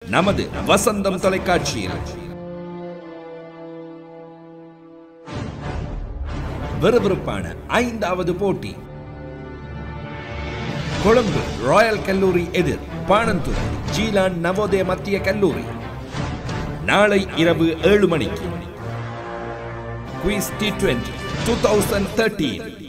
நமது வசந்தம் தொலைக்காட்சியில் விறுவிறுப்பான 5வது போட்டி. கொழும்பு ராயல் கல்லூரி எதிர் பானந்துரா ஜீலான் நவோதய மத்திய கல்லூரி. நாளை இரவு 7 மணிக்கு. Quiz T20 2013.